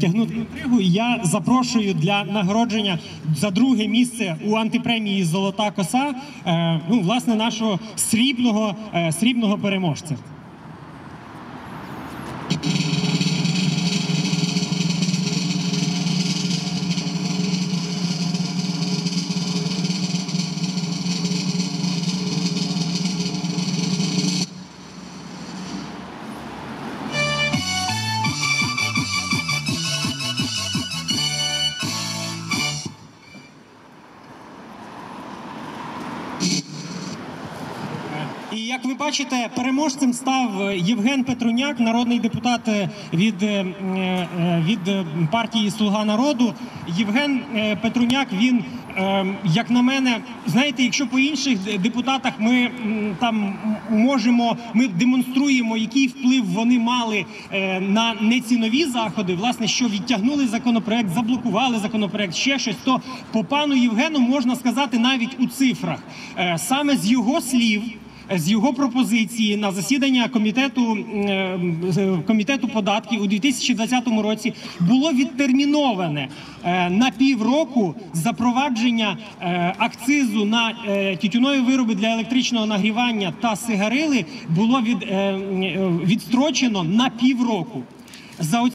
тягнути інтригу. Я запрошую для нагородження за друге місце у антипремії «Золота коса» власне нашого срібного переможця. І як ви бачите, переможцем став Євген Петруняк, народний депутат від партії «Слуга народу». Євген Петруняк, він, як на мене, знаєте, якщо по інших депутатах ми демонструємо, який вплив вони мали на нецінові заходи, власне, що відтягнули законопроект, заблокували законопроект, ще щось, то по пану Євгену можна сказати навіть у цифрах. Саме з його слів, з його пропозиції на засідання комітету податків у 2020 році було відтерміноване на півроку запровадження акцизу на тютюнові вироби для електричного нагрівання та сигарили було відстрочено на півроку.